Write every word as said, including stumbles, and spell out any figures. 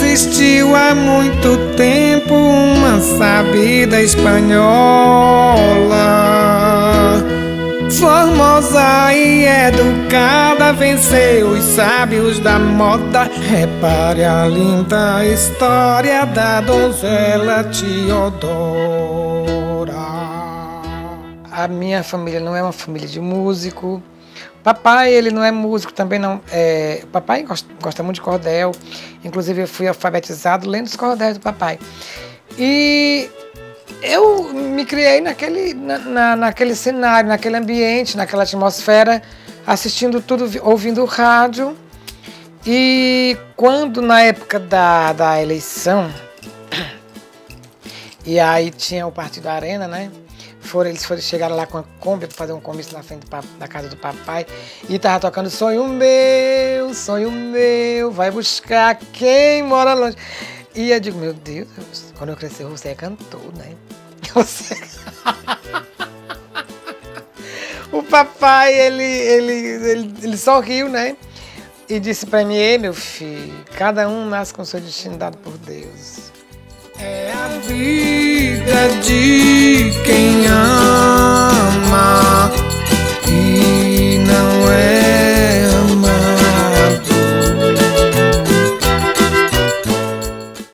existiu há muito tempo uma sábida espanhola, formosa e educada, venceu os sábios da moda. Repare a linda história da donzela Teodora. A minha família não é uma família de músico. Papai, ele não é músico também, não. É, papai gosta, gosta muito de cordel. Inclusive, eu fui alfabetizado lendo os cordéis do papai. E eu me criei naquele, na, na, naquele cenário, naquele ambiente, naquela atmosfera, assistindo tudo, ouvindo rádio. E quando, na época da, da eleição, e aí tinha o Partido Arena, né? Foram, eles foram, chegaram lá com a Kombi para fazer um comício na frente da casa do papai e tava tocando sonho meu, sonho meu, vai buscar quem mora longe. E eu digo, meu Deus, quando eu crescer você é cantor, né? Você... O papai, ele, ele, ele, ele sorriu, né? E disse para mim, ei, meu filho, cada um nasce com seu destino dado por Deus. É a vida de quem ama,